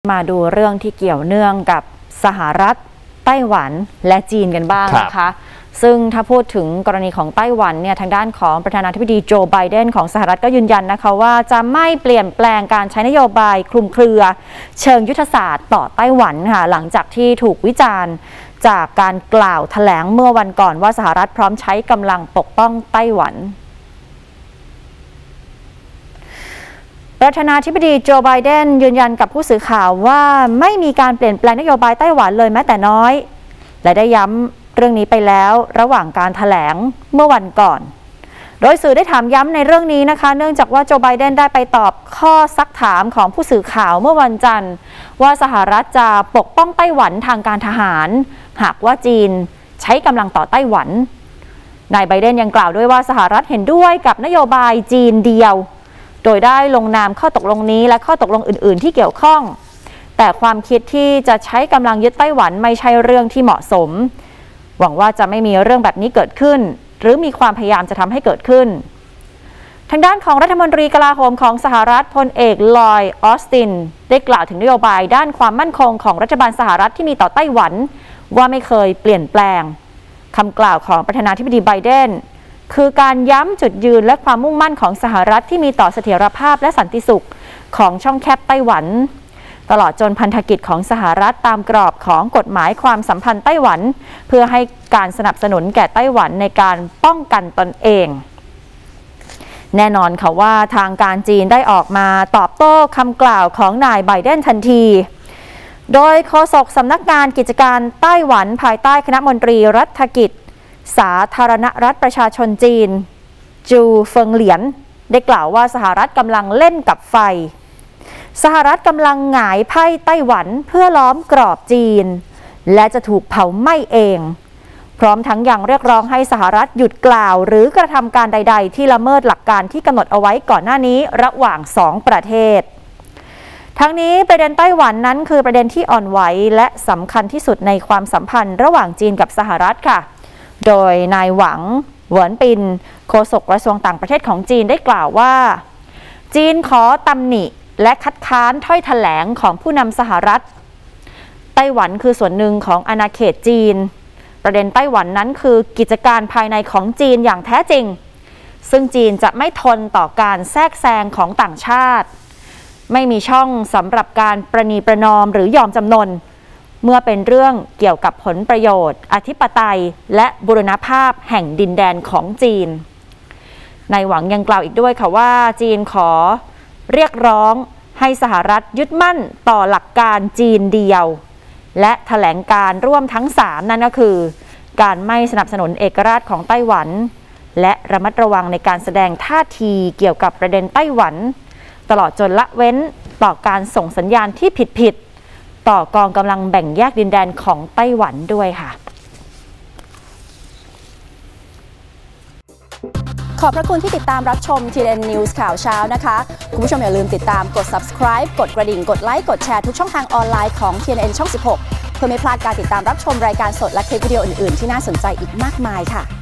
มาดูเรื่องที่เกี่ยวเนื่องกับสหรัฐไต้หวันและจีนกันบ้างนะคะซึ่งถ้าพูดถึงกรณีของไต้หวันเนี่ยทางด้านของประธานาธิบดีโจไบเดนของสหรัฐก็ยืนยันนะคะว่าจะไม่เปลี่ยนแปลงการใช้นโยบายคลุมเครือเชิงยุทธศาสตร์ต่อไต้หวันค่ะหลังจากที่ถูกวิจารณ์จากการกล่าวแถลงเมื่อวันก่อนว่าสหรัฐพร้อมใช้กำลังปกป้องไต้หวันประธานาธิบดีโจไบเดนยืนยันกับผู้สื่อข่าวว่าไม่มีการเปลี่ยนแปลงนโยบายไต้หวันเลยแม้แต่น้อยและได้ย้ำเรื่องนี้ไปแล้วระหว่างการแถลงเมื่อวันก่อนโดยสื่อได้ถามย้ำในเรื่องนี้นะคะเนื่องจากว่าโจไบเดนได้ไปตอบข้อซักถามของผู้สื่อข่าวเมื่อวันจันทร์ว่าสหรัฐจะปกป้องไต้หวันทางการทหารหากว่าจีนใช้กำลังต่อไต้หวันนายไบเดนยังกล่าวด้วยว่าสหรัฐเห็นด้วยกับนโยบายจีนเดียวโดยได้ลงนามข้อตกลงนี้และข้อตกลงอื่นๆที่เกี่ยวข้องแต่ความคิดที่จะใช้กำลังยึดไต้หวันไม่ใช่เรื่องที่เหมาะสมหวังว่าจะไม่มีเรื่องแบบนี้เกิดขึ้นหรือมีความพยายามจะทำให้เกิดขึ้นทางด้านของรัฐมนตรีกลาโหมของสหรัฐพลเอกลอยด์ ออสตินได้กล่าวถึงนโยบายด้านความมั่นคงของรัฐบาลสหรัฐที่มีต่อไต้หวันว่าไม่เคยเปลี่ยนแปลงคำกล่าวของประธานาธิบดีไบเดนคือการย้ำจุดยืนและความมุ่งมั่นของสหรัฐที่มีต่อเสถียรภาพและสันติสุขของช่องแคบไต้หวันตลอดจนพันธกิจของสหรัฐตามกรอบของกฎหมายความสัมพันธ์ไต้หวันเพื่อให้การสนับสนุนแก่ไต้หวันในการป้องกันตนเองแน่นอนค่ะว่าทางการจีนได้ออกมาตอบโต้คำกล่าวของนายไบเดนทันทีโดยโฆษกสำนักงานกิจการไต้หวันภายใต้คณะมนตรีรัฐกิจสาธารณรัฐประชาชนจีนจูเฟิงเหลียนได้กล่าวว่าสหรัฐกำลังเล่นกับไฟสหรัฐกำลังหงายไพ่ไต้หวันเพื่อล้อมกรอบจีนและจะถูกเผาไหม้เองพร้อมทั้งยังเรียกร้องให้สหรัฐหยุดกล่าวหรือกระทำการใดๆที่ละเมิดหลักการที่กำหนดเอาไว้ก่อนหน้านี้ระหว่าง2ประเทศทั้งนี้ประเด็นไต้หวันนั้นคือประเด็นที่อ่อนไหวและสำคัญที่สุดในความสัมพันธ์ระหว่างจีนกับสหรัฐค่ะโดยนายหวังเหวินปินโฆษกกระทรวงต่างประเทศของจีนได้กล่าวว่าจีนขอตำหนิและคัดค้านถ้อยแถลงของผู้นำสหรัฐไต้หวันคือส่วนหนึ่งของอาณาเขตจีนประเด็นไต้หวันนั้นคือกิจการภายในของจีนอย่างแท้จริงซึ่งจีนจะไม่ทนต่อการแทรกแซงของต่างชาติไม่มีช่องสำหรับการประนีประนอมหรือยอมจำนนเมื่อเป็นเรื่องเกี่ยวกับผลประโยชน์อธิปไตยและบูรณภาพแห่งดินแดนของจีนนายหวังยังกล่าวอีกด้วยค่ะว่าจีนขอเรียกร้องให้สหรัฐยึดมั่นต่อหลักการจีนเดียวและแถลงการร่วมทั้ง3นั่นก็คือการไม่สนับสนุนเอกราชของไต้หวันและระมัดระวังในการแสดงท่าทีเกี่ยวกับประเด็นไต้หวันตลอดจนละเว้นต่อการส่งสัญญาณที่ผิดต่อกองกำลังแบ่งแยกดินแดนของไต้หวันด้วยค่ะขอบพระคุณที่ติดตามรับชม TNN News ข่าวเช้านะคะคุณผู้ชมอย่าลืมติดตามกด subscribe กดกระดิ่งกดไลค์กดแชร์ทุกช่องทางออนไลน์ของ TNN ช่อง 16 เพื่อไม่พลาดการติดตามรับชมรายการสดและคลิปวิดีโออื่นๆที่น่าสนใจอีกมากมายค่ะ